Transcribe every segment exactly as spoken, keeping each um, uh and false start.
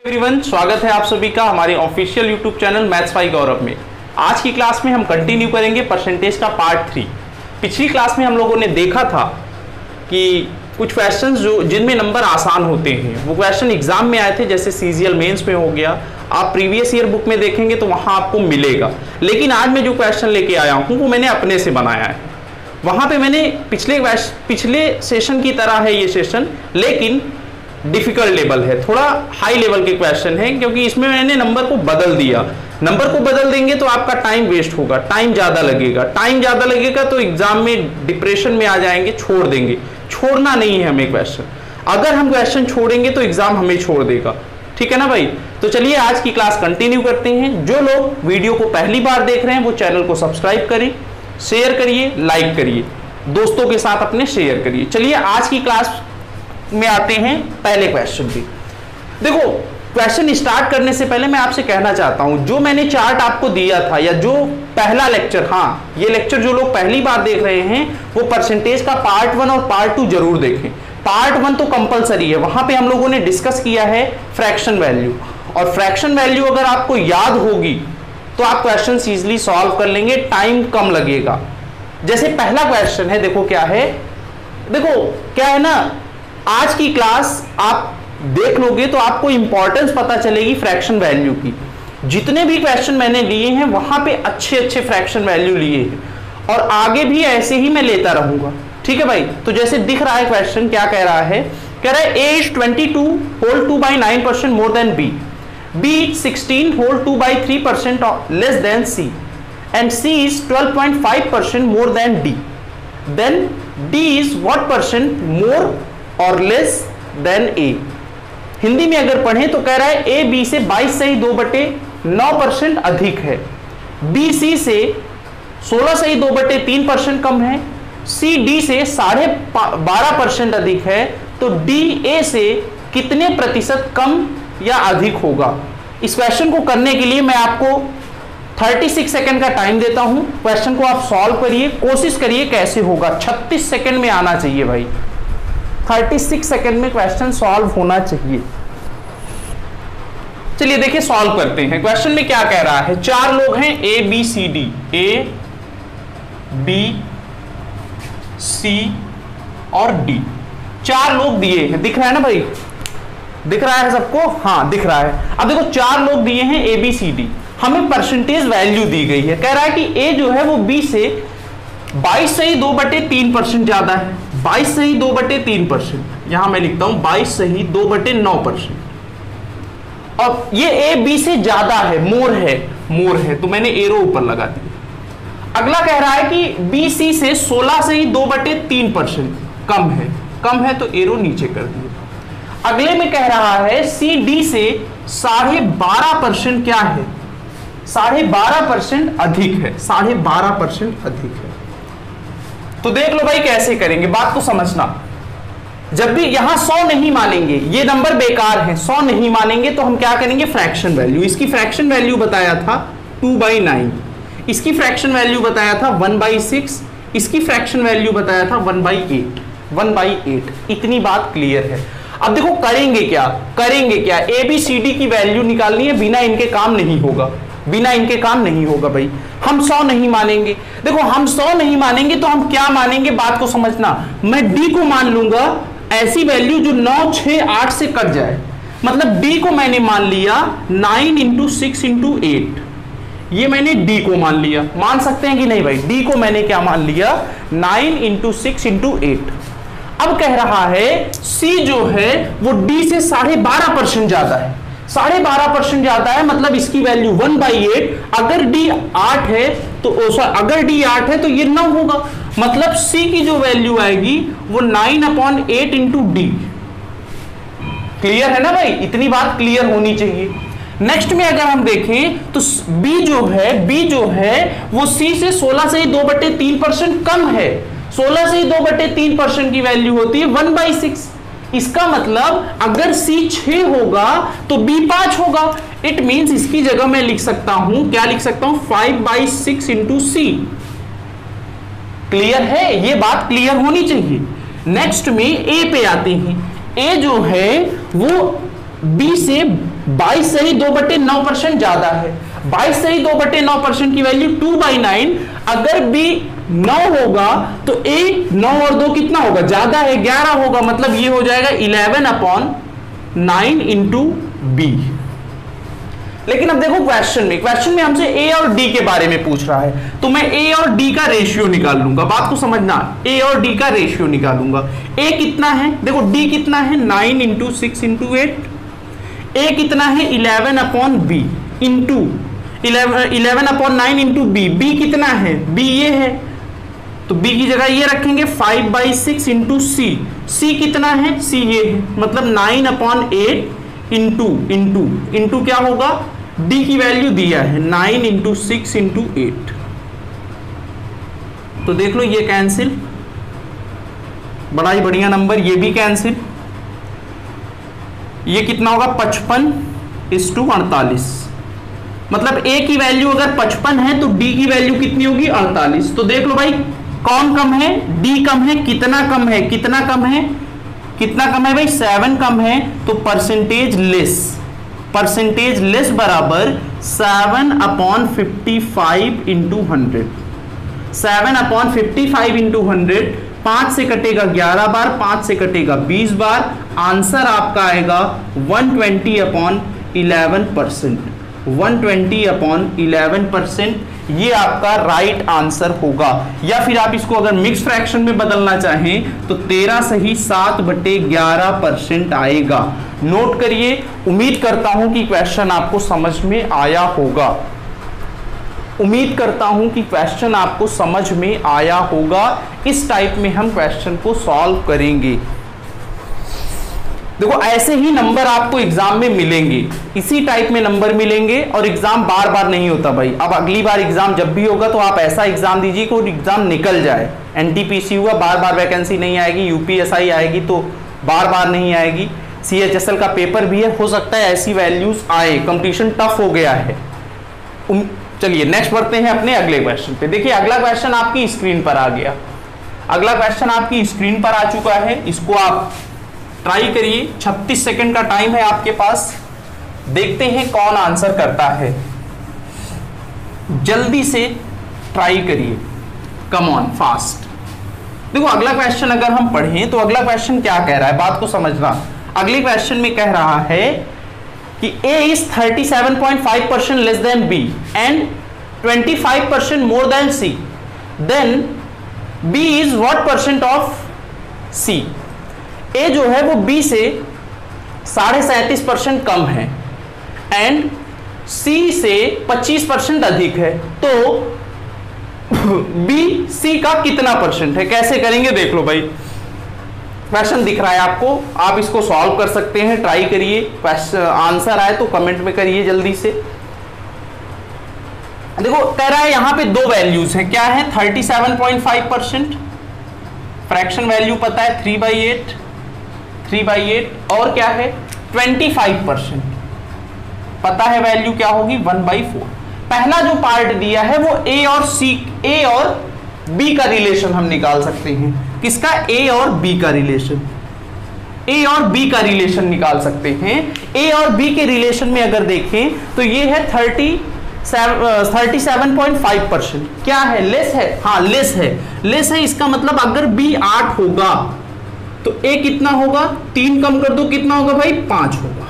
Everyone, स्वागत है आप सभी का हमारे official YouTube channel maths by Gaurav में। आज की क्लास में हम कंटिन्यू करेंगे परसेंटेज का पार्ट थ्री। पिछली क्लास में हम लोगों ने देखा था कि कुछ क्वेश्चंस जो जिनमें नंबर आसान होते हैं वो क्वेश्चन एग्जाम में आए थे, जैसे सीजीएल मेंस में हो गया। आप प्रीवियस ईयर बुक में देखेंगे तो वहां आपको मिलेगा। लेकिन आज मैं जो क्वेश्चन लेके आया हूँ वो मैंने अपने से बनाया है। वहां पे मैंने पिछले पिछले सेशन की तरह है ये सेशन, लेकिन डिफिकल्ट लेवल है, थोड़ा हाई लेवल के क्वेश्चन है, क्योंकि इसमें मैंने नंबर को बदल दिया। नंबर को बदल देंगे तो आपका टाइम वेस्ट होगा, टाइम ज्यादा लगेगा। टाइम ज्यादा लगेगा तो एग्जाम में डिप्रेशन में आ जाएंगे, छोड़ देंगे। छोड़ना नहीं है हमें क्वेश्चन। अगर हम क्वेश्चन छोड़ेंगे तो एग्जाम हमें छोड़ देगा। ठीक है ना भाई? तो चलिए आज की क्लास कंटिन्यू करते हैं। जो लोग वीडियो को पहली बार देख रहे हैं वो चैनल को सब्सक्राइब करें, शेयर करिए, लाइक करिए, दोस्तों के साथ अपने शेयर करिए। चलिए आज की क्लास में आते हैं पहले क्वेश्चन पे। देखो, क्वेश्चन स्टार्ट करने से पहले मैं आपसे कहना चाहता हूं, जो मैंने चार्ट आपको दिया था या जो पहला लेक्चर, हाँ ये लेक्चर जो लोग पहली बार देख रहे हैं वो परसेंटेज का पार्ट वन और पार्ट टू जरूर देखें। पार्ट वन तो कंपलसरी है, वहां पे हम लोगों ने डिस्कस किया है फ्रैक्शन वैल्यू, और फ्रैक्शन वैल्यू अगर आपको याद होगी तो आप क्वेश्चन इजीली सॉल्व कर लेंगे, टाइम कम लगेगा। जैसे पहला क्वेश्चन है, देखो क्या है। देखो क्या है ना, आज की क्लास आप देख लोगे तो आपको इंपॉर्टेंस पता चलेगी फ्रैक्शन वैल्यू की। जितने भी क्वेश्चन मैंने लिए हैं वहां पे अच्छे अच्छे फ्रैक्शन वैल्यू लिए हैं, और आगे भी ऐसे ही मैं लेता रहूंगा। ठीक है भाई? तो जैसे दिख रहा है क्वेश्चन क्या कह रहा है, कह रहा है A is twenty two whole two by nine percent more than B, B is sixteen whole two by three percent less than C, and C is twelve point five percent more than D. Then D is what percent more और less then ए। हिंदी में अगर पढ़ें तो कह रहा है A B से बाईस सही दो बटे नौ परसेंट अधिक है, बी सी से सोलह सही दो बटे तीन परसेंट कम है, सी डी से साढ़े बारह परसेंट अधिक है, तो डी ए से कितने प्रतिशत कम या अधिक होगा। इस क्वेश्चन को करने के लिए मैं आपको छत्तीस सेकंड का टाइम देता हूं। क्वेश्चन को आप सॉल्व करिए, कोशिश करिए कैसे होगा। छत्तीस सेकंड में आना चाहिए भाई, छत्तीस सेकंड में क्वेश्चन सॉल्व होना चाहिए। चलिए देखिए सॉल्व करते हैं। क्वेश्चन में क्या कह रहा है, चार लोग हैं A B C D, A B C और डी, चार लोग दिए हैं। दिख रहा है ना भाई? दिख रहा है सबको? हाँ दिख रहा है। अब देखो चार लोग दिए हैं ए बी सी डी, हमें परसेंटेज वैल्यू दी गई है। कह रहा है कि ए जो है वो बी से बाईस सही दो बटे तीन परसेंट ज्यादा है, बाईस सही दो बटे तीन परसेंट, यहां मैं लिखता हूं बाईस सही दो बटे नौ परसेंट। और ये ए बी से ज्यादा है, मोर है, मोर है, तो मैंने एरो ऊपर लगा दिया। अगला कह रहा है कि बी सी से सोलह सही दो बटे तीन परसेंट कम है, कम है तो एरो नीचे कर दिया। अगले में कह रहा है सी डी से साढ़े बारह परसेंट क्या है, साढ़े बारह परसेंट अधिक है, साढ़े बारह परसेंट अधिक है। तो देख लो भाई कैसे करेंगे, बात को समझना। जब भी यहां सौ नहीं मानेंगे, ये नंबर बेकार है, सौ नहीं मानेंगे तो हम क्या करेंगे, फ्रैक्शन वैल्यू। इसकी फ्रैक्शन वैल्यू बताया था टू बाई नाइन, इसकी फ्रैक्शन वैल्यू बताया था वन बाई सिक्स, इसकी फ्रैक्शन वैल्यू बताया था one by eight, one by eight. इतनी बात क्लियर है। अब देखो करेंगे क्या, करेंगे क्या, ए बी सी डी की वैल्यू निकालनी है, बिना इनके काम नहीं होगा, बिना इनके काम नहीं होगा भाई। हम सौ नहीं मानेंगे। देखो हम सौ नहीं मानेंगे तो हम क्या मानेंगे, बात को समझना। मैं डी को मान लूंगा ऐसी वैल्यू जो नौ छह आठ से कट जाए, मतलब डी को मैंने मान लिया nine into six into eight, ये मैंने डी को मान लिया। मान सकते हैं कि नहीं भाई? डी को मैंने क्या मान लिया, nine into six into eight. अब कह रहा है सी जो है वो डी से साढ़े बारह परसेंट ज्यादा है, साढ़े बारह परसेंट ज्यादा है, मतलब इसकी वैल्यू वन बाई एट। अगर डी आठ है तो अगर डी आठ है तो ये नौ होगा, मतलब सी की जो वैल्यू आएगी वो nine upon eight into D. Clear है ना भाई? इतनी बात क्लियर होनी चाहिए। नेक्स्ट में अगर हम देखें तो बी जो है, बी जो है वो सी से सोलह से ही दो बटे तीन परसेंट कम है। सोलह से ही दो बटे तीन परसेंट की वैल्यू होती है वन बाई सिक्स। इसका मतलब अगर C छह होगा तो B पांच होगा। इट मींस इसकी जगह मैं लिख सकता हूं, क्या लिख सकता हूं, five by six into C. Clear है? ये बात क्लियर होनी चाहिए। नेक्स्ट में A पे आते हैं। A जो है वो B से बाईस से ही दो बटे नौ परसेंट ज्यादा है। बाईस से ही दो बटे नौ परसेंट की वैल्यू टू बाई नाइन। अगर बी नौ होगा तो ए नौ और दो कितना होगा, ज्यादा है, ग्यारह होगा, मतलब ये हो जाएगा eleven upon nine into B. लेकिन अब देखो क्वेश्चन में, क्वेश्चन में हमसे ए और डी के बारे में पूछ रहा है, तो मैं ए और डी का रेशियो निकाल लूंगा। बात को समझना, ए और डी का रेशियो निकालूंगा। ए कितना है, देखो डी कितना है, nine into six into eight. A कितना है, eleven upon B into eleven upon nine into B. B कितना है, बी ये है, तो बी की जगह ये रखेंगे, five by six into C. C कितना है, सी ये है, मतलब nine upon eight into into into क्या होगा, डी की वैल्यू दिया है nine into six into eight. तो देख लो ये कैंसिल, बड़ा ही बढ़िया नंबर, ये भी कैंसिल। ये कितना होगा, पचपन इस टू अड़तालीस, मतलब ए की वैल्यू अगर पचपन है तो डी की वैल्यू कितनी होगी, अड़तालीस। तो देख लो भाई कौन कम है, डी कम है। कितना कम है, कितना कम है, कितना कम है भाई, सेवन कम है। तो परसेंटेज लेस, परसेंटेज लेस बराबर seven upon fifty five into hundred. Seven upon fifty five into hundred, पांच से कटेगा ग्यारह बार, पांच से कटेगा बीस बार, आंसर आपका आएगा one twenty upon eleven percent. One twenty upon eleven percent ये आपका राइट आंसर होगा। या फिर आप इसको अगर मिक्स फ्रैक्शन में बदलना चाहें तो तेरह सही सात बटे ग्यारह परसेंट आएगा। नोट करिए, उम्मीद करता हूं कि क्वेश्चन आपको समझ में आया होगा। उम्मीद करता हूं कि क्वेश्चन आपको समझ में आया होगा। इस टाइप में हम क्वेश्चन को सॉल्व करेंगे। देखो ऐसे ही नंबर आपको एग्जाम में मिलेंगे, इसी टाइप में नंबर मिलेंगे, और एग्जाम बार बार नहीं होता भाई। अब अगली बार एग्जाम जब भी होगा तो आप ऐसा एग्जाम दीजिए कि एग्जाम निकल जाए। एनटीपीसी हुआ, बार बार वैकेंसी नहीं आएगी, यूपीएसआई आएगी तो बार बार नहीं आएगी, सीएचएसएल का पेपर भी है, हो सकता है ऐसी वैल्यूज आए, कंपटीशन टफ हो गया है। चलिए नेक्स्ट बढ़ते हैं अपने अगले क्वेश्चन पे। देखिए अगला क्वेश्चन आपकी स्क्रीन पर आ गया। अगला क्वेश्चन आपकी स्क्रीन पर आ चुका है, इसको आप ट्राई करिए। छत्तीस सेकंड का टाइम है आपके पास, देखते हैं कौन आंसर करता है। जल्दी से ट्राई करिए, कम ऑन फास्ट। देखो अगला क्वेश्चन अगर हम पढ़ें तो अगला क्वेश्चन क्या कह रहा है, बात को समझना। अगले क्वेश्चन में कह रहा है कि A is thirty-seven point five percent less than B and twenty-five percent more than C, then B is what percent of C? A जो है वो B से साढ़े सैंतीस परसेंट कम है एंड C से पच्चीस परसेंट अधिक है, तो B C का कितना परसेंट है, कैसे करेंगे देख लो भाई। क्वेश्चन दिख रहा है आपको, आप इसको सॉल्व कर सकते हैं, ट्राई करिए। आंसर आए तो कमेंट में करिए जल्दी से। देखो कह रहा है यहां पे दो वैल्यूज हैं, क्या है, thirty seven point five percent, fraction value पता है three by eight, three by eight, और क्या है ट्वेंटी फाइव परसेंट, पता है वैल्यू क्या होगी वन बाई फोर। पहला जो पार्ट दिया है वो ए और सी, ए और बी का रिलेशन हम निकाल सकते हैं। किसका, ए और बी का रिलेशन, ए और बी का रिलेशन निकाल सकते हैं। ए और बी के रिलेशन में अगर देखें तो ये है thirty thirty seven point five percent, क्या है, लेस है, हाँ लेस है, लेस है। इसका मतलब अगर बी आठ होगा तो ए कितना होगा, तीन कम कर दो कितना होगा भाई, पांच होगा।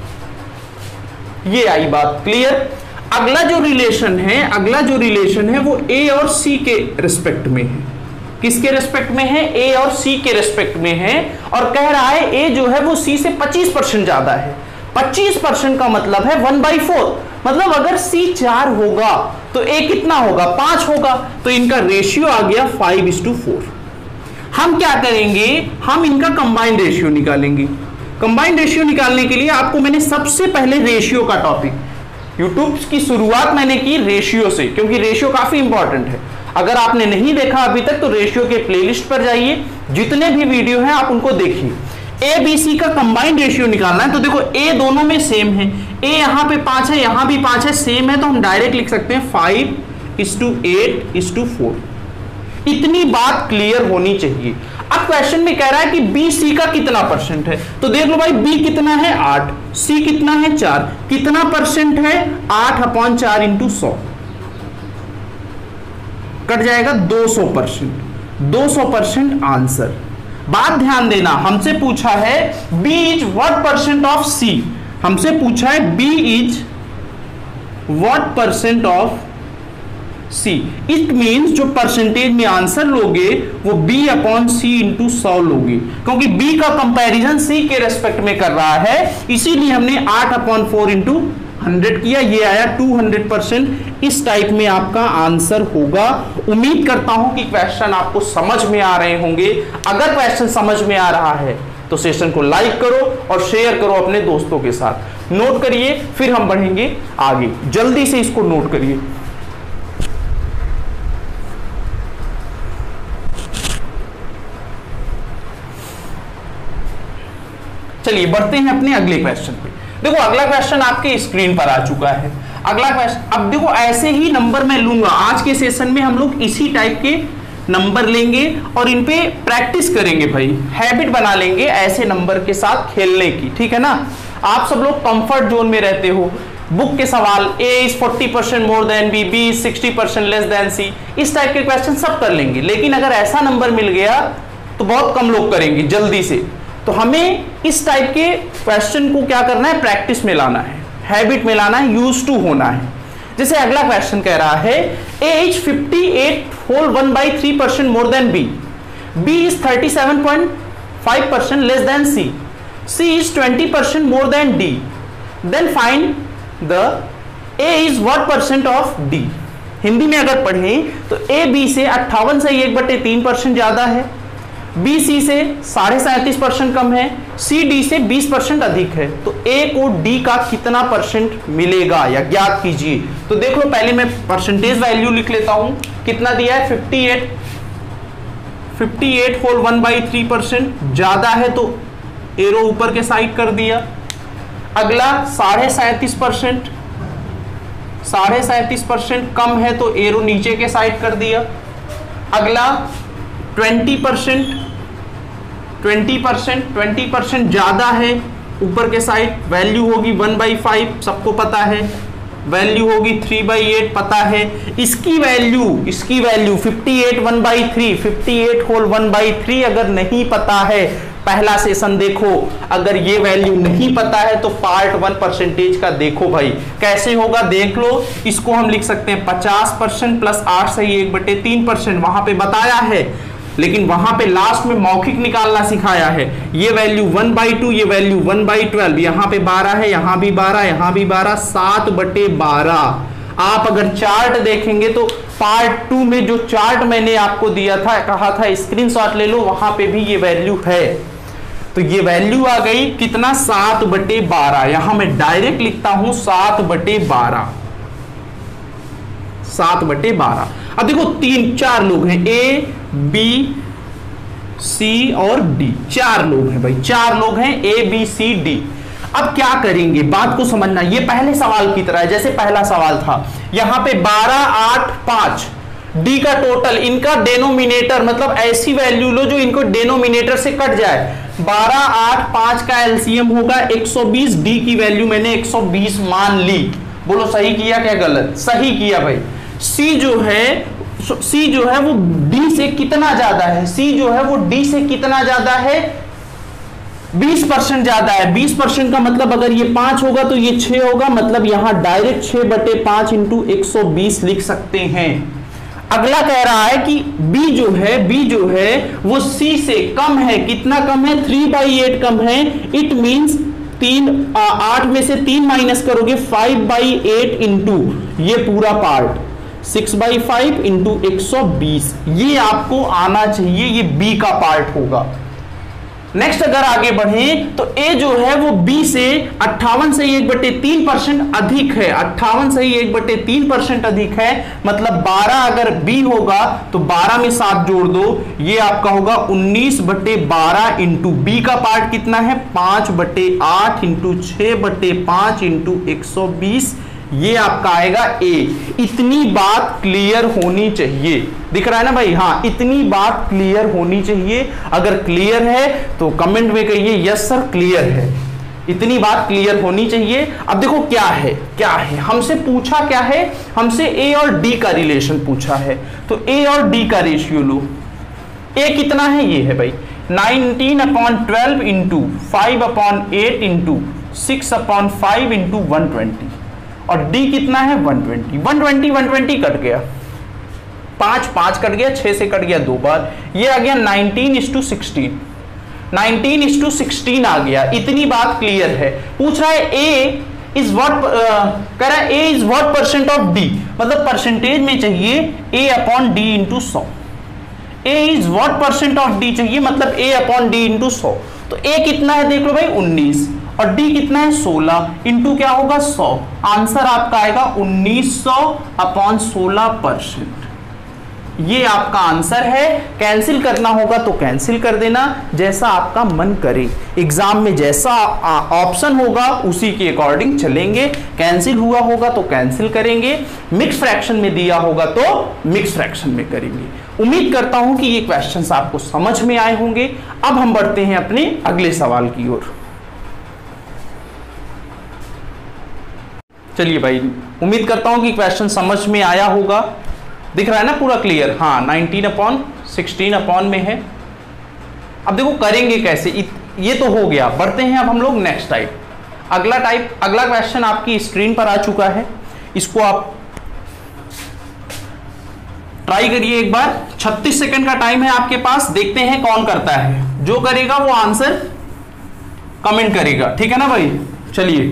ये आई बात क्लियर। अगला जो रिलेशन है, अगला जो रिलेशन है वो ए और सी के रिस्पेक्ट में है। किसके रिस्पेक्ट में है, ए और सी के रिस्पेक्ट में है, और कह रहा है ए जो है वो सी से पच्चीस परसेंट ज्यादा है। पच्चीस परसेंट का मतलब है वन बाई फोर, मतलब अगर सी चार होगा तो ए कितना होगा, पांच होगा, तो इनका रेशियो आ गया फाइव इज टू फोर। हम क्या करेंगे, हम इनका कंबाइंड रेशियो निकालेंगे। कंबाइंड रेशियो निकालने के लिए आपको मैंने सबसे पहले रेशियो का टॉपिक, यूट्यूब की शुरुआत मैंने की रेशियो से, क्योंकि रेशियो काफी इंपॉर्टेंट है। अगर आपने नहीं देखा अभी तक तो रेशियो के प्लेलिस्ट पर जाइए, जितने भी वीडियो हैं आप उनको देखिए। ए बी सी का कंबाइंड रेशियो निकालना है, तो देखो ए दोनों में सेम है, ए यहां पे पांच है, यहां भी पांच है, सेम है, तो हम डायरेक्ट लिख सकते हैं five is to eight is to four. इतनी बात क्लियर होनी चाहिए। अब साथ क्वेश्चन में कह रहा है कि बी सी का कितना परसेंट है, तो देख लो भाई बी कितना है आठ, सी कितना है चार, कितना परसेंट है आठ अपॉन चार इंटू सौ, कट जाएगा दो सौ परसेंट, दो सौ परसेंट आंसर। बात ध्यान देना, हमसे पूछा है B is what percent of C, हमसे पूछा है B is what percent of C, it means जो परसेंटेज में आंसर लोगे वो B अपॉन सी इंटू सौ लोगे, क्योंकि B का कंपैरिजन C के रेस्पेक्ट में कर रहा है, इसीलिए हमने आठ अपॉन फोर इंटू हंड्रेड किया, ये आया टू हंड्रेड परसेंट। इस टाइप में आपका आंसर होगा। उम्मीद करता हूं कि क्वेश्चन आपको समझ में आ रहे होंगे। अगर क्वेश्चन समझ में आ रहा है तो सेशन को लाइक करो और शेयर करो अपने दोस्तों के साथ। नोट करिए, फिर हम बढ़ेंगे आगे। जल्दी से इसको नोट करिए। चलिए बढ़ते हैं अपने अगले क्वेश्चन पे। देखो अगला क्वेश्चन आपके स्क्रीन पर आ चुका है। अगला क्वेश्चन, अब देखो ऐसे ही नंबर मैं लूंगा। आज के सेशन में हम लोग इसी टाइप के नंबर लेंगे और इन पे प्रैक्टिस करेंगे भाई, हैबिट बना लेंगे ऐसे नंबर के साथ खेलने की, ठीक है ना। आप सब लोग कंफर्ट जोन में रहते हो। बुक के सवाल A is forty percent more than B, B is sixty percent less than C, इस टाइप के क्वेश्चन सब कर लेंगे। लेकिन अगर ऐसा नंबर मिल गया तो बहुत कम लोग करेंगे जल्दी से। तो हमें इस टाइप के क्वेश्चन को क्या करना है, प्रैक्टिस में लाना है, हैबिट में लाना है, यूज टू होना है। जैसे अगला क्वेश्चन कह रहा है A is fifty eight whole one by three percent more than B, B is thirty seven point five percent less than C, C is twenty percent more than D, then find the A is what percent of D। Hindi में अगर पढ़ें तो A B से अट्ठावन से एक बटे तीन परसेंट ज्यादा है, बी सी से साढ़े सैंतीस परसेंट कम है, सी डी से बीस परसेंट अधिक है। तो ए को डी का कितना परसेंट मिलेगा या ज्ञात कीजिए। तो देख लो, पहले मैं परसेंटेज वैल्यू लिख लेता हूं। कितना दिया है, fifty eight, fifty eight whole one by three percent ज्यादा है तो एरो ऊपर के साइड कर दिया। अगला साढ़े सैंतीस परसेंट, साढ़े सैंतीस परसेंट कम है तो एरो नीचे के साइड कर दिया। अगला twenty percent, twenty percent, twenty percent ज्यादा है ऊपर के साइड, वैल्यू होगी वन बाई फाइव, सबको पता है। वैल्यू होगी थ्री बाई एट, पता है। इसकी वैल्यू, इसकी value fifty eight one by three, fifty eight whole one by three अगर नहीं पता है, पहला सेशन देखो, अगर ये वैल्यू नहीं पता है तो पार्ट वन परसेंटेज का देखो भाई कैसे होगा, देख लो। इसको हम लिख सकते हैं पचास परसेंट प्लस आठ से एक बटे तीन परसेंट, वहां पे बताया है, लेकिन वहां पे लास्ट में मौखिक निकालना सिखाया है। ये वैल्यू वन बाई टू, ये वैल्यू वन बाई ट्वेल्व, यहाँ पे बारह है, यहाँ भी बारह, यहाँ भी बारह, सात बटे बारह। आप अगर चार्ट देखेंगे तो पार्ट टू में जो चार्ट मैंने आपको दिया था, कहा था स्क्रीनशॉट ले लो, वहां पे भी ये वैल्यू है। तो ये वैल्यू आ गई कितना, सात बटे बारह। यहां मैं डायरेक्ट लिखता हूं सात बटे बारह, सात बटे बारह। अब देखो तीन चार लोग हैं, ए बी सी और डी, चार लोग हैं भाई, चार लोग हैं ए बी सी डी। अब क्या करेंगे, बात को समझना। ये पहले सवाल की तरह है, जैसे पहला सवाल था, यहां पे बारह आठ पांच, डी का टोटल, इनका डेनोमिनेटर, मतलब ऐसी वैल्यू लो जो इनको डेनोमिनेटर से कट जाए। बारह आठ पांच का एलसीएम होगा एक सौ बीस, डी की वैल्यू मैंने एक सौ बीस मान ली। बोलो सही किया क्या गलत, सही किया भाई। सी जो है, सी जो है वो डी से कितना ज्यादा है, सी जो है वो डी से कितना ज्यादा है, बीस परसेंट ज्यादा है। बीस परसेंट का मतलब अगर ये पांच होगा तो ये छह होगा, मतलब यहां डायरेक्ट छह बटे पांच इंटू एक सौ बीस लिख सकते हैं। अगला कह रहा है कि बी जो है, बी जो है वो सी से कम है, कितना कम है, थ्री बाई एट कम है। इट मींस तीन आठ में से तीन माइनस करोगे, फाइव बाई एट इंटू ये पूरा part, six by five into एक सौ बीस, ये आपको आना चाहिए, ये बी का पार्ट होगा। नेक्स्ट अगर आगे बढ़े तो ए जो है वो बी से अट्ठावन से एक बटे तीन परसेंट अधिक है, अट्ठावन से एक बटे तीन परसेंट अधिक है, मतलब बारह अगर बी होगा तो बारह में सात जोड़ दो, ये आपका होगा उन्नीस बटे बारह इंटू बी का पार्ट कितना है, पांच बटे आठ इंटू छह बटे पांच इंटू एक सौ बीस, ये आपका आएगा ए। इतनी बात क्लियर होनी चाहिए, दिख रहा है ना भाई, हाँ इतनी बात क्लियर होनी चाहिए। अगर क्लियर है तो कमेंट में कहिए यस सर क्लियर है, इतनी बात क्लियर होनी चाहिए। अब देखो क्या है, क्या है हमसे पूछा, क्या है हमसे ए और डी का रिलेशन पूछा है, तो ए और डी का रेशियो लो। ए कितना है, ये है भाई nineteen upon twelve into five upon eight into six upon five into one twenty, और डी कितना है one twenty. One twenty one twenty cut गया, पांच पांच कट गया, छह से कट गया दो बार, ये आ गया nineteen is to sixteen, nineteen is to sixteen आ गया। इतनी बात क्लियर है। पूछ रहा है ए इज व्हाट, कह रहा है A is what percent of D, मतलब परसेंटेज में चाहिए ए अपॉन डी इंटू सौ। A is what percent of D चाहिए, मतलब ए अपॉन डी इंटू सौ। तो ए कितना है देख लो भाई उन्नीस, और डी कितना है सोलह, इंटू क्या होगा सौ। आंसर आपका आएगा उन्नीस सौ अपॉन सोलह परसेंट, ये आपका आंसर है। कैंसिल करना होगा तो कैंसिल कर देना, जैसा आपका मन करे। एग्जाम में जैसा ऑप्शन होगा उसी के अकॉर्डिंग चलेंगे। कैंसिल हुआ होगा तो कैंसिल करेंगे, मिक्स फ्रैक्शन में दिया होगा तो मिक्स फ्रैक्शन में करेंगे। उम्मीद करता हूं कि ये क्वेश्चंस आपको समझ में आए होंगे। अब हम बढ़ते हैं अपने अगले सवाल की ओर। चलिए भाई, उम्मीद करता हूं कि क्वेश्चन समझ में आया होगा। दिख रहा है ना पूरा क्लियर, हाँ नाइनटीन अपॉन सिक्सटीन अपॉन में है। अब देखो करेंगे कैसे, ये तो हो गया। बढ़ते हैं अब हम लोग नेक्स्ट टाइप। अगला टाइप, अगला क्वेश्चन आपकी स्क्रीन पर आ चुका है, इसको आप ट्राई करिए एक बार। छत्तीस सेकंड का टाइम है आपके पास, देखते हैं कौन करता है। जो करेगा वो आंसर कमेंट करेगा, ठीक है ना भाई। चलिए,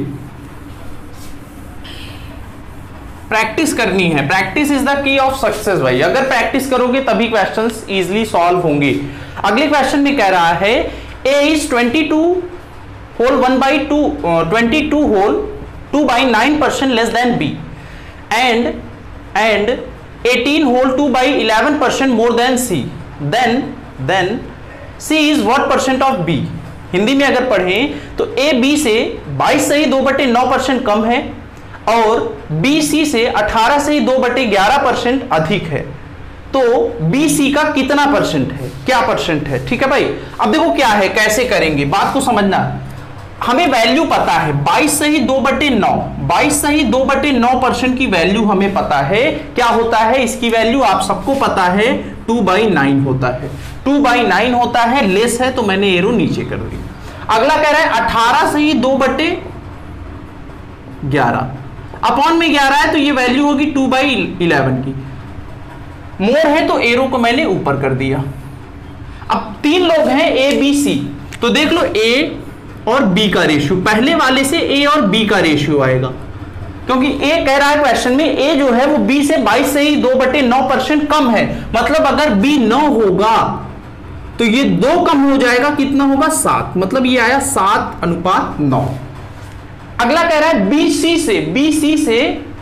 प्रैक्टिस करनी है, practice is the key of success भाई। अगर प्रैक्टिस करोगे तभी क्वेश्चंस इजीली सॉल्व होंगे। अगले क्वेश्चन में कह रहा है A is twenty two whole one by two twenty two whole two by nine percent less than B, and and eighteen whole two by eleven percent more than C, then then C is what percent of B. Hindi में अगर पढ़ें तो A B से बाईस से ही दो बटे नौ परसेंट कम है, और बी सी से अठारह से ही दो बटे ग्यारह परसेंट अधिक है। तो बी सी का कितना परसेंट है, क्या परसेंट है, ठीक है भाई। अब देखो क्या है, कैसे करेंगे, बात को समझना। हमें वैल्यू पता है बाईस से ही दो बटे नौ, बाईस से ही दो बटे नौ परसेंट की वैल्यू हमें पता है। क्या होता है इसकी वैल्यू, आप सबको पता है, टू बाई नाइन होता है। टू बाई नाइन होता है, लेस है तो मैंने एरो नीचे कर दी। अगला कह रहा है अठारह से ही दो बटे ग्यारह, अपॉन में ग्यारह है तो ये वैल्यू होगी टू बाई इलेवन की। मोर है तो एरो को मैंने ऊपर कर दिया। अब तीन लोग हैं ए बी सी, तो देख लो ए और बी का रेशियो, पहले वाले से ए और बी का रेशियो आएगा, क्योंकि ए कह रहा है क्वेश्चन में ए जो है वो बी से बाईस से ही दो बटे नौ परसेंट कम है। मतलब अगर बी नौ होगा तो ये दो कम हो जाएगा, कितना होगा सात, मतलब ये आया सात अनुपात नौ। अगला कह रहा है बी सी से, बी सी से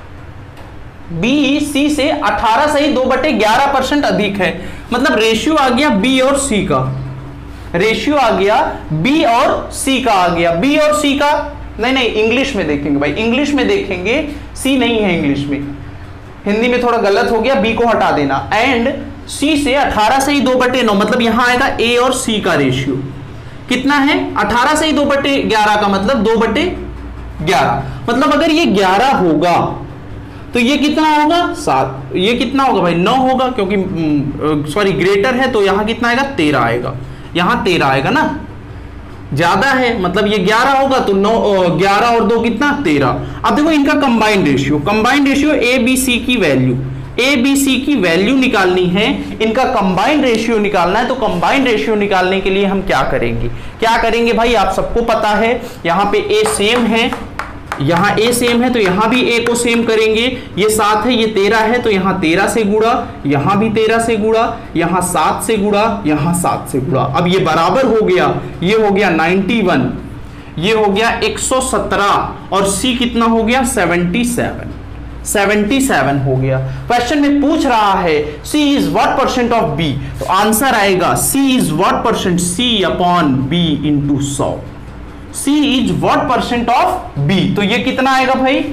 बी सी से अठारह से ही दो बटे ग्यारह परसेंट अधिक है। मतलब रेशियो आ गया बी और सी का, रेशियो आ गया बी और सी का आ गया। बी और सी का नहीं नहीं इंग्लिश में देखेंगे भाई, इंग्लिश में देखेंगे, सी नहीं है इंग्लिश में, हिंदी में थोड़ा गलत हो गया, बी को हटा देना। एंड सी से अठारह से ही दो बटे नौ, मतलब यहां आएगा ए और सी का रेशियो कितना है, अठारह से ही दो बटे ग्यारह का मतलब दो बटे ग्यारह। मतलब अगर ये ग्यारह होगा तो ये कितना होगा सात, ये कितना होगा भाई नौ होगा, क्योंकि सॉरी ग्रेटर है तो यहां कितना आएगा तेरह आएगा, यहां तेरह आएगा ना, ज्यादा है मतलब ये ग्यारह होगा तो नौ, ग्यारह और दो कितना तेरह। अब देखो इनका combined ratio, combined ratio A B C की वैल्यू, ए बी सी की वैल्यू निकालनी है, इनका कंबाइंड रेशियो निकालना है। तो कंबाइंड रेशियो निकालने के लिए हम क्या करेंगे, क्या करेंगे भाई आप सबको पता है, यहां पे ए सेम है, यहां ए सेम है तो यहां भी ए को सेम करेंगे। ये सात है, ये तेरह है तो यहां तेरह से गुणा, यहां भी तेरह से गुणा, यहां सात से गुणा, यहां सात से गुणा। अब ये बराबर हो गया, ये हो गया इक्यानवे, ये हो गया एक सौ सत्रह, और सी कितना हो गया सतहत्तर, सतहत्तर हो गया। क्वेश्चन में पूछ रहा है C is what percent of B, तो आंसर आएगा C is what percent C upon B into सौ। C is what percent of B, तो ये कितना आएगा भाई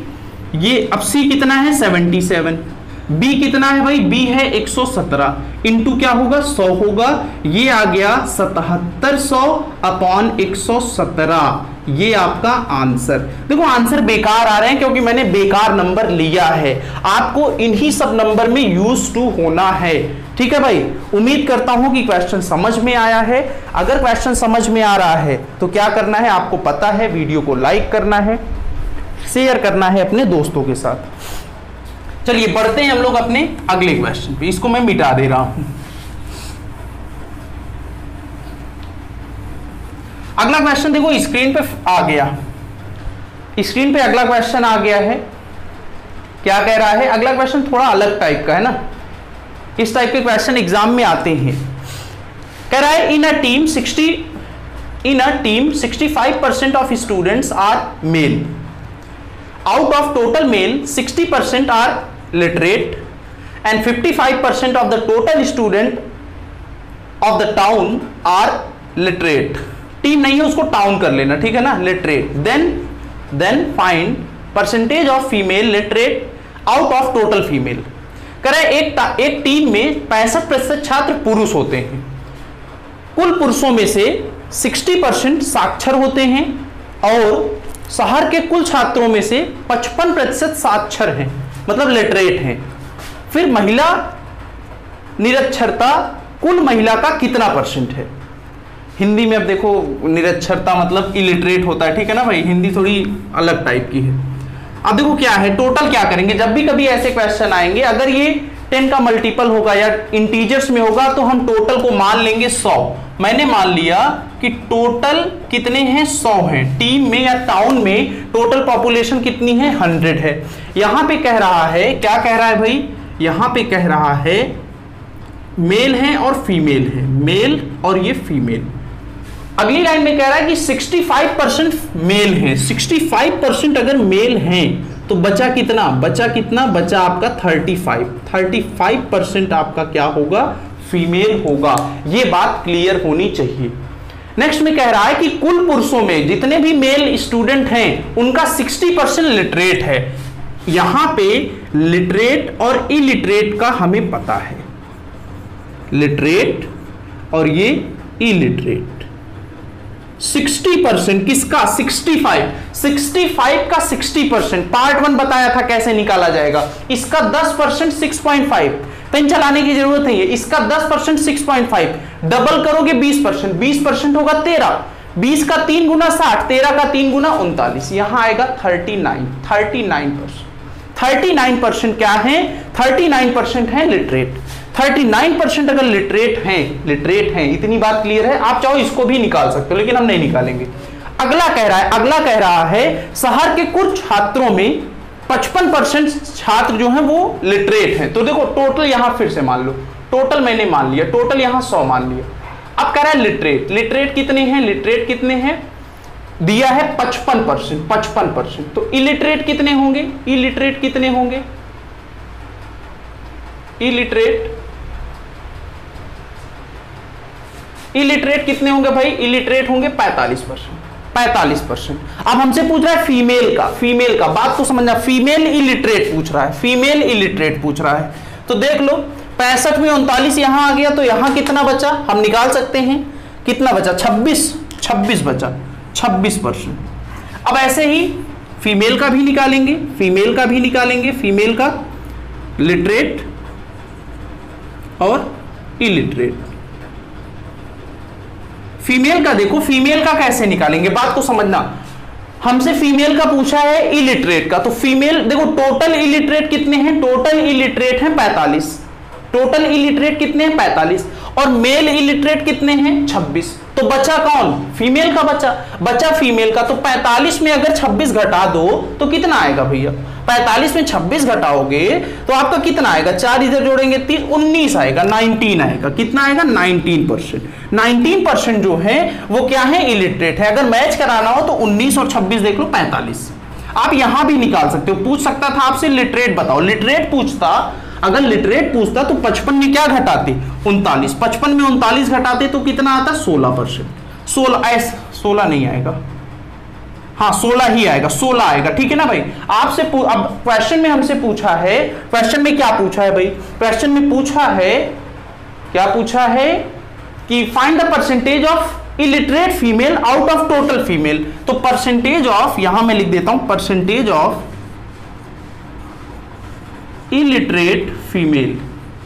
ये अब सी कितना है सेवेंटी सेवन, बी कितना है भाई, बी है एक सौ सत्रह, इंटू क्या होगा सौ होगा, ये आ गया सतहत्तर सौ अपॉन एक सौ सत्रह, ये आपका आंसर। देखो आंसर बेकार आ रहे हैं क्योंकि मैंने बेकार नंबर लिया है, आपको इन्हीं सब नंबर में यूज टू होना है, ठीक है भाई। उम्मीद करता हूं कि क्वेश्चन समझ में आया है। अगर क्वेश्चन समझ में आ रहा है तो क्या करना है आपको पता है, वीडियो को लाइक करना है, शेयर करना है अपने दोस्तों के साथ। चलिए बढ़ते हैं हम लोग अपने अगले क्वेश्चन पे, इसको मैं मिटा दे रहा हूं। अगला क्वेश्चन देखो स्क्रीन पे आ गया, स्क्रीन पे अगला क्वेश्चन आ गया है। क्या कह रहा है अगला क्वेश्चन, थोड़ा अलग टाइप का है ना, इस टाइप के क्वेश्चन एग्जाम में आते हैं। कह रहा है in a team sixty in a team sixty five percent of students are male, out of total male sixty percent are literate and fifty-five percent of the total student of the town are literate। Team नहीं है उसको town कर लेना, ठीक है ना, literate। then then find percentage of female literate out of total female। कह रहा है एक एक टीम में पैंसठ प्रतिशत छात्र पुरुष होते हैं, कुल पुरुषों में से साठ परसेंट साक्षर होते हैं और शहर के कुल छात्रों में से पचपन प्रतिशत साक्षर हैं, मतलब लिटरेट हैं। फिर महिला निरक्षरता कुल महिला का कितना परसेंट है। हिंदी में अब देखो निरक्षरता मतलब इलिटरेट होता है, ठीक है ना भाई, हिंदी थोड़ी अलग टाइप की है। अब देखो क्या है, टोटल क्या करेंगे, जब भी कभी ऐसे क्वेश्चन आएंगे अगर ये टेन का मल्टीपल होगा या इंटीजर्स में होगा तो हम टोटल को मान लेंगे सौ। मैंने मान लिया कि टोटल कितने हैं, सौ हैं। टीम में या टाउन में टोटल पॉपुलेशन कितनी है, हंड्रेड है। यहां पे कह रहा है, क्या कह रहा है भाई, यहां पे कह रहा है मेल है और फीमेल है, मेल और ये फीमेल। अगली लाइन में कह रहा है कि पैंसठ परसेंट मेल है, पैंसठ परसेंट अगर मेल हैं तो बचा कितना, बचा कितना, बचा आपका पैंतीस, पैंतीस परसेंट आपका क्या होगा, फीमेल होगा। ये बात क्लियर होनी चाहिए। नेक्स्ट में कह रहा है कि कुल पुरुषों में जितने भी मेल स्टूडेंट हैं उनका साठ परसेंट लिटरेट है। यहां पे लिटरेट और इलिटरेट का हमें पता है, लिटरेट और ये इलिटरेट। साठ परसेंट किसका, पैंसठ, पैंसठ का साठ परसेंट पार्ट वन बताया था कैसे निकाला जाएगा। इसका दस परसेंट छह पॉइंट पाँच, पेन चलाने की जरूरत नहीं है। इसका दस परसेंट छह पॉइंट पाँच, डबल करोगे बीस परसेंट, बीस परसेंट होगा तेरह, बीस का तीन गुना साठ, तेरह का तीन गुना उनतालीस, यहां आएगा उनतालीस, उनतालीस परसेंट। उनतालीस परसेंट क्या है, उनतालीस परसेंट है लिटरेट। उनतालीस परसेंट अगर लिटरेट हैं, लिटरेट हैं, इतनी बात क्लियर है। आप चाहो इसको भी निकाल सकते हो लेकिन हम नहीं निकालेंगे। अगला कह रहा है, अगला कह रहा है शहर के कुछ छात्रों में पचपन परसेंट छात्र जो हैं वो लिटरेट हैं। तो देखो टोटल यहां फिर से मान लो, टोटल मैंने मान लिया, टोटल यहां सौ मान लिया। अब कह रहा है लिटरेट, लिटरेट कितने हैं, लिटरेट कितने हैं, दिया है पचपन परसेंट, पचपन परसेंट। तो इलिटरेट कितने होंगे, इलिटरेट कितने होंगे, इलिटरेट इलिटरेट कितने होंगे भाई, इलिटरेट होंगे पैंतालीस परसेंट, पैंतालीस परसेंट। अब हमसे पूछ रहा है फीमेल का, फीमेल का बात तो समझना, फीमेल इलिटरेट पूछ रहा है, फीमेल इलिटरेट पूछ रहा है। तो देख लो पैंसठ में उनतालीस यहां आ गया, तो यहां कितना बचा, हम निकाल सकते हैं कितना बचा, छब्बीस, छब्बीस बचा, छब्बीस परसेंट। अब ऐसे ही फीमेल का भी निकालेंगे, फीमेल का भी निकालेंगे, फीमेल का लिटरेट और इलिटरेट। फीमेल का देखो, फीमेल का कैसे निकालेंगे, बात को समझना। हमसे फीमेल का पूछा है इलिटरेट का, तो फीमेल देखो टोटल इलिटरेट कितने हैं, टोटल इलिटरेट हैं पैंतालीस, टोटल इलिटरेट कितने हैं पैंतालीस, और मेल इलिटरेट कितने हैं छब्बीस। तो बचा कौन, फीमेल का बचा, बचा फीमेल का। तो पैंतालीस में अगर छब्बीस घटा दो तो कितना आएगा भैया, पैंतालीस में छब्बीस घटाओगे तो आपका कितना आएगा, चार इधर जोड़ेंगे तीन, उन्नीस आएगा, नाइनटीन आएगा। कितना आएगा, नाइनटीन परसेंट। नाइनटीन परसेंट जो है वो क्या है, इलिटरेट है। अगर मैच कराना हो तो उन्नीस और छब्बीस देख लो, पैंतालीस। आप यहां भी निकाल सकते हो। पूछ सकता था आपसे लिटरेट बताओ, लिटरेट पूछता, अगर लिटरेट पूछता तो पचपन में क्या घटाते, उनतालीस, पचपन में उनतालीस घटाते तो कितना आता, सोलह परसेंट। सोलह, ऐसा सोलह नहीं आएगा, हाँ सोलह ही आएगा, सोलह आएगा, ठीक है ना भाई। आपसे अब क्वेश्चन में हमसे पूछा है, क्वेश्चन में क्या पूछा है भाई, क्वेश्चन में पूछा है, क्या पूछा है कि find the percentage of illiterate female out of total female. तो परसेंटेज ऑफ, यहां मैं लिख देता हूं, परसेंटेज ऑफ इलिटरेट फीमेल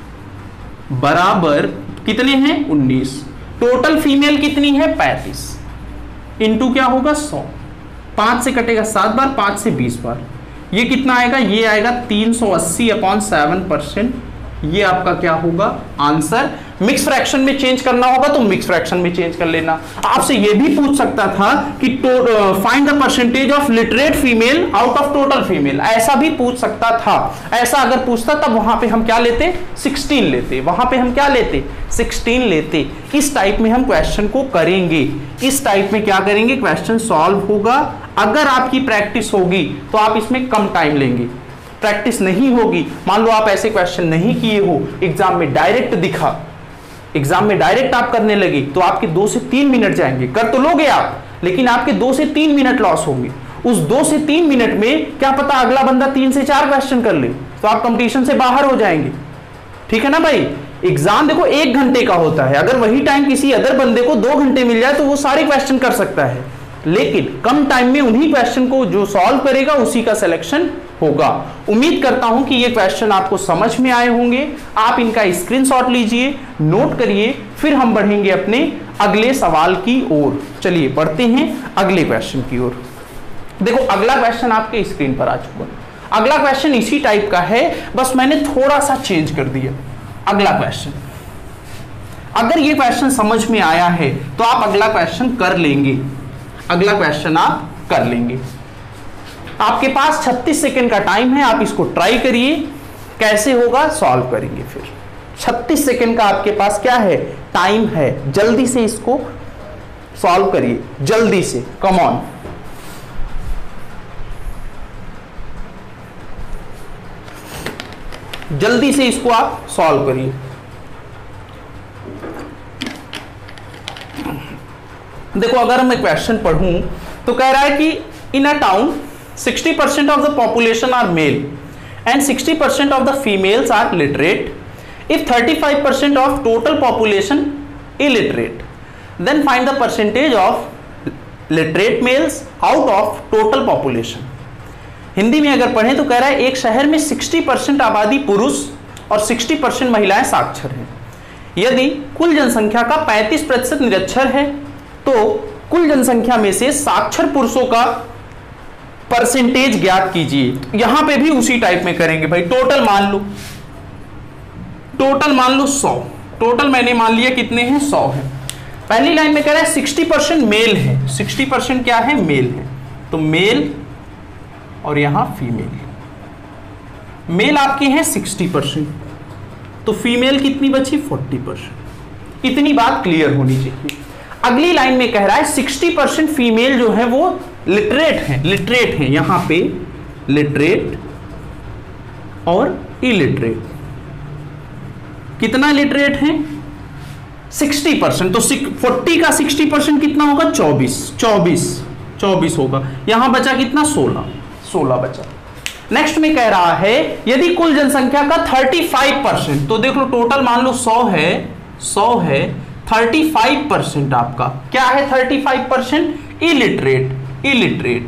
बराबर कितने हैं, उन्नीस। टोटल फीमेल कितनी है, पैंतीस, इंटू क्या होगा, सौ। पांच से कटेगा सात बार, पांच से बीस बार, ये कितना आएगा, ये आएगा तीन सौ अस्सी अपॉन सेवन परसेंट। ये आपका क्या होगा आंसर। मिक्स फ्रैक्शन में चेंज करना होगा तो मिक्स फ्रैक्शन में चेंज कर लेना। आपसे ये भी पूछ सकता था कि find the percentage of literate female out of total female, ऐसा भी पूछ सकता था। ऐसा अगर पूछता तब वहां पे हम क्या लेते, सोलह लेते, वहां पे हम क्या लेते, सोलह लेते। इस टाइप में हम क्वेश्चन को करेंगे, इस टाइप में क्या करेंगे, क्वेश्चन सॉल्व होगा। अगर आपकी प्रैक्टिस होगी तो आप इसमें कम टाइम लेंगे, प्रैक्टिस नहीं होगी, मान लो आप ऐसे क्वेश्चन नहीं किए हो, एग्जाम में डायरेक्ट दिखा, एग्जाम में डायरेक्ट आप करने लगे तो आपके दो से तीन मिनट जाएंगे, कर तो लोगे आप, लेकिन आपके दो से तीन मिनट लॉस होंगे। उस दो से तीन मिनट में क्या पता अगला बंदा तीन से चार क्वेश्चन कर ले तो आप कंपटीशन से बाहर हो जाएंगे, ठीक है ना भाई। एग्जाम देखो एक घंटे का होता है, अगर वही टाइम किसी अदर बंदे को दो घंटे मिल जाए तो वो सारे क्वेश्चन कर सकता है, लेकिन कम टाइम में उन्हीं क्वेश्चन को जो सॉल्व करेगा उसी का सिलेक्शन होगा। उम्मीद करता हूं कि ये क्वेश्चन आपको समझ में आए होंगे। आप इनका स्क्रीनशॉट लीजिए, नोट करिए, फिर हम बढ़ेंगे अपने अगले सवाल की ओर। चलिए बढ़ते हैं अगले क्वेश्चन की ओर। देखो अगला क्वेश्चन आपके स्क्रीन पर आ चुका है। अगला क्वेश्चन इसी टाइप का है, बस मैंने थोड़ा सा चेंज कर दिया। अगला क्वेश्चन, अगर ये क्वेश्चन समझ में आया है तो आप अगला क्वेश्चन कर लेंगे, अगला क्वेश्चन आप कर लेंगे। आपके पास छत्तीस सेकंड का टाइम है, आप इसको ट्राई करिए, कैसे होगा सॉल्व करेंगे फिर। छत्तीस सेकंड का आपके पास क्या है, टाइम है, जल्दी से इसको सॉल्व करिए, जल्दी से, कम ऑन। जल्दी से इसको आप सॉल्व करिए। देखो अगर मैं क्वेश्चन पढ़ूं तो कह रहा है कि in a town sixty percent of the population are male and sixty percent of the females are literate. If thirty-five percent of total population illiterate, then find the percentage of literate males out of total population. Hindi में अगर पढ़ें तो कह रहा है एक शहर में साठ परसेंट आबादी पुरुष और साठ परसेंट महिलाएं साक्षर हैं। यदि कुल जनसंख्या का पैंतीस प्रतिशत निरक्षर है तो कुल जनसंख्या में से साक्षर पुरुषों का परसेंटेज ज्ञात कीजिए। यहां पे भी उसी टाइप में करेंगे भाई। टोटल मान लो, टोटल मान लो सौ, टोटल मैंने मान लिया कितने हैं, सौ है। पहली लाइन में कह रहा है साठ परसेंट मेल है, साठ परसेंट क्या है, मेल है, तो मेल और यहां फीमेल। मेल आपके हैं साठ परसेंट तो फीमेल कितनी बची, चालीस परसेंट। इतनी बात क्लियर होनी चाहिए। अगली लाइन में कह रहा है साठ परसेंट फीमेल जो है वो लिटरेट हैं, लिटरेट हैं, यहां पे लिटरेट और इलिटरेट। कितना लिटरेट हैं, साठ परसेंट, तो चालीस का साठ परसेंट कितना होगा, चौबीस, चौबीस, चौबीस होगा। यहां बचा कितना, सोलह, सोलह बचा। नेक्स्ट में कह रहा है यदि कुल जनसंख्या का पैंतीस परसेंट, तो देख लो टोटल मान लो सौ है, सौ है, पैंतीस परसेंट आपका क्या है, पैंतीस परसेंट इलिटरेट, इलिटरेट।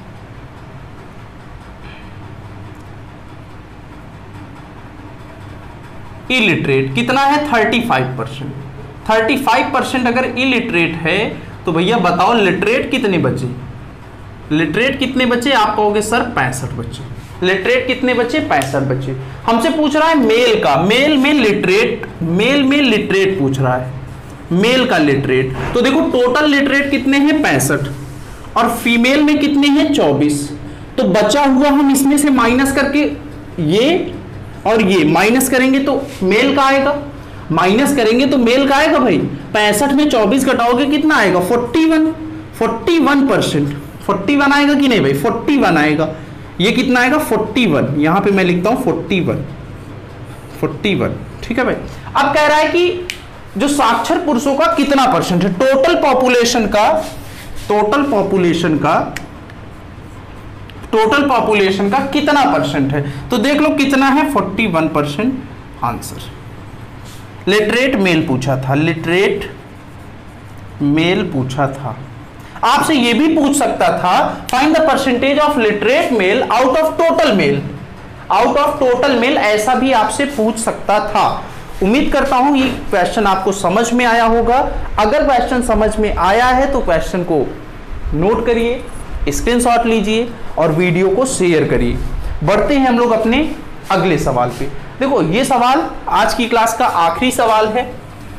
इलिटरेट कितना है, पैंतीस परसेंट। पैंतीस परसेंट अगर इलिटरेट है तो भैया बताओ लिटरेट कितने बचे, लिटरेट कितने बचे, आप कहोगे सर पैंसठ बचे। लिटरेट कितने बचे, पैंसठ बचे। हमसे पूछ रहा है मेल का, मेल में लिटरेट, मेल में लिटरेट पूछ रहा है, मेल का लिटरेट। तो देखो टोटल लिटरेट कितने हैं, पैंसठ, और फीमेल में कितने हैं, चौबीस। तो बचा हुआ हम इसमें से माइनस करके ये और ये माइनस करेंगे तो मेल का आएगा, माइनस करेंगे तो मेल का आएगा भाई। पैंसठ में चौबीस घटाओगे कितना आएगा, इकतालीस, इकतालीस परसेंट, इकतालीस आएगा कि नहीं भाई, इकतालीस आएगा। ये कितना आएगा, इकतालीस, यहां पे मैं लिखता हूं इकतालीस, इकतालीस, ठीक है भाई। अब कह रहा है कि जो साक्षर पुरुषों का कितना परसेंट है, टोटल पॉपुलेशन का, टोटल पॉपुलेशन का टोटल पॉपुलेशन का कितना परसेंट है, तो देख लो कितना है, इकतालीस परसेंट आंसर। लिटरेट मेल पूछा था, लिटरेट मेल पूछा था। आपसे ये भी पूछ सकता था find the percentage of literate male out of total male, out of total male, ऐसा भी आपसे पूछ सकता था। उम्मीद करता हूं ये क्वेश्चन आपको समझ में आया होगा। अगर क्वेश्चन समझ में आया है तो क्वेश्चन को नोट करिए, स्क्रीनशॉट लीजिए और वीडियो को शेयर करिए। बढ़ते हैं हम लोग अपने अगले सवाल पे। देखो ये सवाल आज की क्लास का आखिरी सवाल है।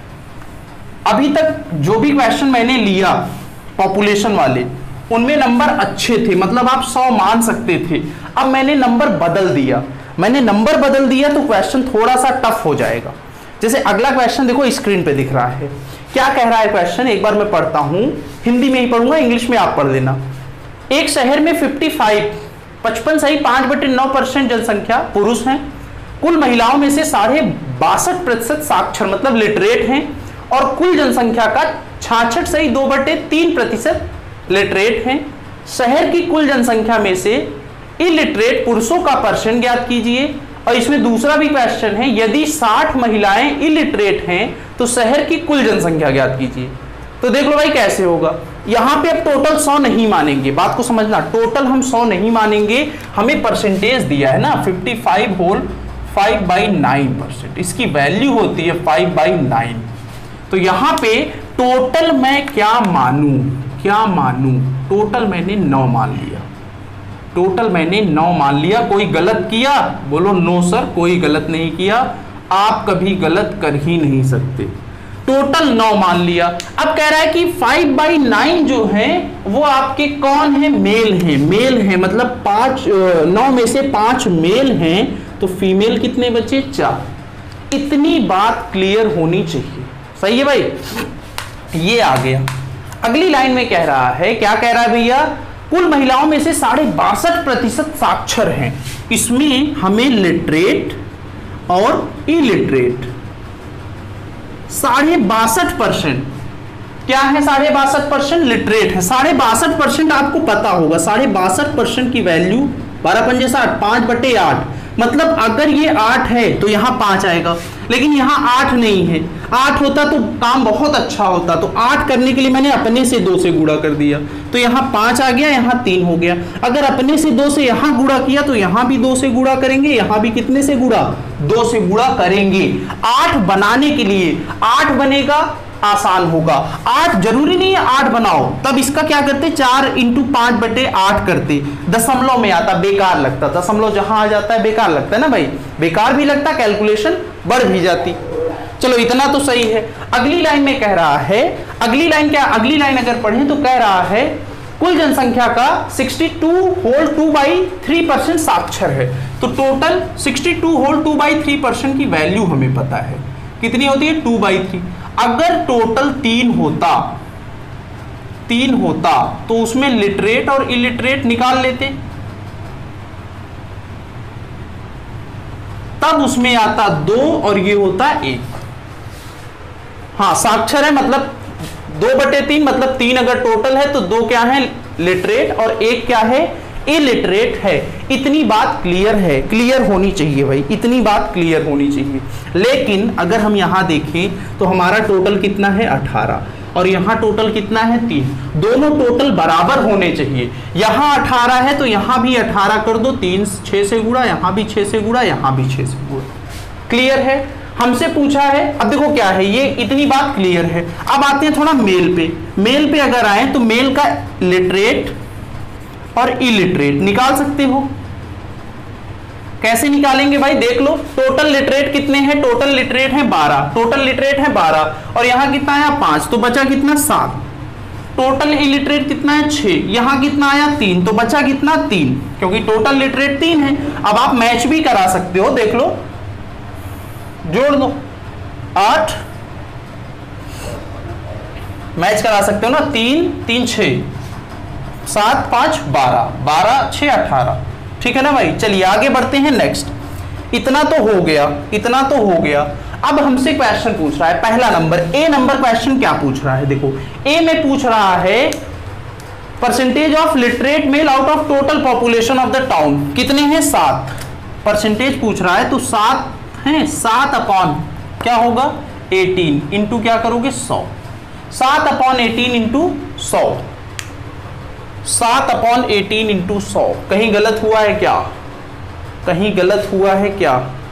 अभी तक जो भी क्वेश्चन मैंने लिया पॉपुलेशन वाले, उनमें नंबर अच्छे थे, मतलब आप सौ मान सकते थे। अब मैंने नंबर बदल दिया, मैंने नंबर बदल दिया तो क्वेश्चन थोड़ा सा टफ हो जाएगा। जैसे अगला क्वेश्चन देखो स्क्रीन पे दिख रहा है, क्या कह रहा है क्वेश्चन, एक बार मैं पढ़ता हूं, हिंदी में ही पढ़ूंगा, इंग्लिश में आप पढ़ लेना। एक शहर में पचपन पचपन सही पांच बटे नौ परसेंट जनसंख्या पुरुष हैं। कुल महिलाओं में से साढ़े बासठ प्रतिशत साक्षर मतलब लिटरेट हैं और कुल जनसंख्या का छियासठ सही दो बटे तीन प्रतिशत लिटरेट हैं। शहर की कुल जनसंख्या में से इलिटरेट पुरुषों का परसेंट ज्ञात कीजिए। और इसमें दूसरा भी क्वेश्चन है, यदि साठ महिलाएं इलिटरेट हैं तो शहर की कुल जनसंख्या ज्ञात कीजिए। तो देख लो भाई कैसे होगा। यहां पे अब टोटल सौ नहीं मानेंगे, बात को समझना, टोटल हम सौ नहीं मानेंगे, हमें परसेंटेज दिया है ना पचपन whole five by nine percent, इसकी वैल्यू होती है फाइव बाई नाइन। तो यहां पे टोटल मैं क्या मानूं, क्या मानूं, टोटल मैंने नौ मान लिया, टोटल मैंने नौ मान लिया। कोई गलत किया बोलो नो सर, कोई गलत नहीं किया, आप कभी गलत कर ही नहीं सकते। टोटल नौ मान लिया। अब कह रहा है कि फाइव बाई नाइन जो है वो आपके कौन है, मेल है, मेल है मतलब पांच, नौ में से पांच मेल हैं तो फीमेल कितने बचे, चार। इतनी बात क्लियर होनी चाहिए, सही है भाई। ये आ गया। अगली लाइन में कह रहा है, क्या कह रहा है भैया, कुल महिलाओं में से साढ़े बासठ प्रतिशत साक्षर हैं। इसमें हमें लिटरेट और इलिटरेट साढ़े बासठ परसेंट क्या है, साढ़े बासठ परसेंट लिटरेट है। साढ़े बासठ परसेंट आपको पता होगा, साढ़े बासठ परसेंट की वैल्यू बारह पंजे साठ, पांच बटे आठ, मतलब अगर ये आठ है तो यहाँ पांच आएगा, लेकिन यहाँ आठ नहीं है। आठ होता तो काम बहुत अच्छा होता, तो आठ करने के लिए मैंने अपने से दो से गुणा कर दिया, तो यहाँ पांच आ गया, यहाँ तीन हो गया। अगर अपने से दो से यहाँ गुणा किया तो यहाँ भी दो से गुणा करेंगे, यहाँ भी कितने से गुणा, दो से गुणा करेंगे। आठ बनाने के लिए आठ बनेगा आसान होगा, आठ जरूरी नहीं है आठ बनाओ, तब इसका क्या करते, चार इंटू पांच बटे आठ करते। दशमलव में आता बेकार लगता, दशमलव जहां आ जाता है बेकार लगता है ना भाई, बेकार भी लगता, कैलकुलेशन बढ़ भी जाती। चलो इतना तो सही है। अगली लाइन में कह रहा है, अगली लाइन क्या, अगली लाइन अगर पढ़ें तो कह रहा है कुल जनसंख्या का बासठ whole two by three percent साक्षर है। तो टोटल बासठ whole two by three percent की वैल्यू हमें पता है कितनी होती है, टू बाई थ्री। अगर टोटल तीन होता, तीन होता तो उसमें लिटरेट और इलिटरेट निकाल लेते, तब उसमें आता दो और ये होता एक। हाँ साक्षर है मतलब दो बटे तीन, मतलब तीन अगर टोटल है तो दो क्या है लिटरेट और एक क्या है इलिटरेट है। इतनी बात क्लियर है, क्लियर होनी चाहिए भाई, इतनी बात क्लियर होनी चाहिए। लेकिन अगर हम यहां देखें तो हमारा टोटल कितना है अठारह और यहां टोटल कितना है तीन, दोनों टोटल बराबर होने चाहिए। यहां अठारह है तो यहां भी अठारह कर दो, तीन छह से गुणा, यहां भी छह से गुणा, यहां भी छह से गुणा। क्लियर है, हमसे पूछा है। अब देखो क्या है, ये इतनी बात क्लियर है। अब आते हैं थोड़ा मेल पे। मेल पे अगर आए तो मेल का लिटरेट और इलिटरेट निकाल सकते हो। कैसे निकालेंगे भाई, देख लो, टोटल लिटरेट कितने हैं, टोटल लिटरेट है बारह, टोटल लिटरेट है बारह और यहां कितना आया पांच, तो बचा कितना सात। टोटल इलिटरेट कितना है छह, यहां कितना आया तीन, तो बचा कितना तीन, क्योंकि टोटल लिटरेट तीन है। अब आप मैच भी करा सकते हो, देख लो, जोड़ दो, आठ मैच करा सकते हो ना, तीन तीन छह, सात पांच बारह, बारह छह अठारह, ठीक है ना भाई। चलिए आगे बढ़ते हैं नेक्स्ट। इतना तो हो गया, इतना तो हो गया। अब हमसे क्वेश्चन पूछ रहा है पहला नंबर, ए नंबर क्वेश्चन क्या पूछ रहा है, देखो ए में पूछ रहा है percentage of literate male out of total population of the town कितने हैं? सात। परसेंटेज पूछ रहा है तो सात है, सात अपॉन क्या होगा? एटीन इंटू क्या करोगे? सौ। सात अपॉन एटीन इंटू सौ, सात अपॉन एटीन इंटू सौ। कहीं गलत हुआ है क्या? कहीं गलत हुआ है क्या?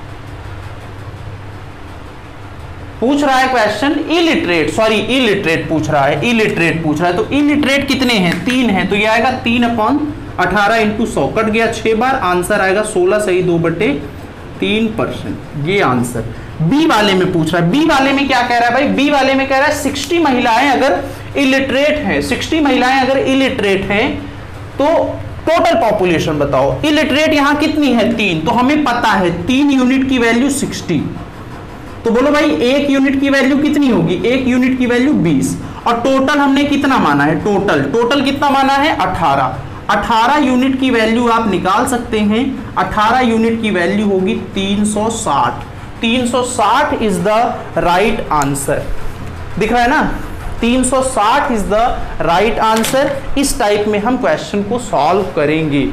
पूछ रहा है क्वेश्चन इलिटरेट, सॉरी इलिटरेट पूछ रहा है, इलिटरेट पूछ रहा है। तो इलिटरेट कितने हैं? तीन हैं, तो ये आएगा तीन अपॉन अठारह इंटू सौ, कट गया छह बार, आंसर आएगा सोलह सही दो बटे तीन परसेंट। ये आंसर बी वाले में पूछ रहा है। बी वाले में क्या कह रहा है भाई? बी वाले में कह रहा है साठ महिलाएं अगर इलिटरेट हैं, साठ महिलाएं अगर इलिटरेट हैं तो टोटल पॉपुलेशन बताओ। इलिटरेट यहां कितनी है? तीन, तो हमें पता है तीन यूनिट की वैल्यू साठ, तो बोलो भाई एक यूनिट की वैल्यू कितनी होगी? एक यूनिट की वैल्यू बीस, और टोटल हमने कितना माना है? टोटल टोटल कितना माना है? अठारह। अठारह यूनिट की वैल्यू आप निकाल सकते हैं। अठारह यूनिट की वैल्यू होगी तीन सौ साठ। तीन सौ साठ इज द राइट आंसर। दिख रहा है ना? तीन सौ साठ इज द राइट आंसर। इस टाइप में हम क्वेश्चन को सॉल्व करेंगे।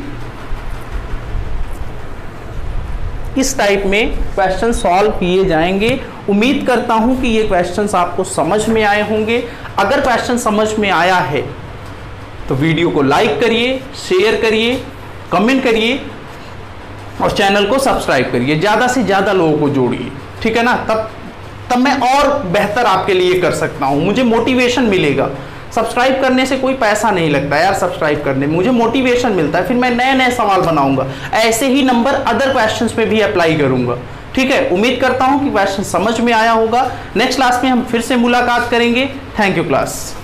इस टाइप में क्वेश्चन सॉल्व किए जाएंगे। उम्मीद करता हूं कि ये क्वेश्चंस आपको समझ में आए होंगे। अगर क्वेश्चन समझ में आया है तो वीडियो को लाइक करिए, शेयर करिए, कमेंट करिए और चैनल को सब्सक्राइब करिए। ज़्यादा से ज़्यादा लोगों को जोड़िए, ठीक है ना? तब तब मैं और बेहतर आपके लिए कर सकता हूँ, मुझे मोटिवेशन मिलेगा। सब्सक्राइब करने से कोई पैसा नहीं लगता यार, सब्सक्राइब करने में मुझे मोटिवेशन मिलता है, फिर मैं नए नए सवाल बनाऊंगा। ऐसे ही नंबर अदर क्वेश्चंस पे भी अप्लाई करूंगा, ठीक है? उम्मीद करता हूँ कि क्वेश्चन समझ में आया होगा। नेक्स्ट क्लास में हम फिर से मुलाकात करेंगे। Thank you class.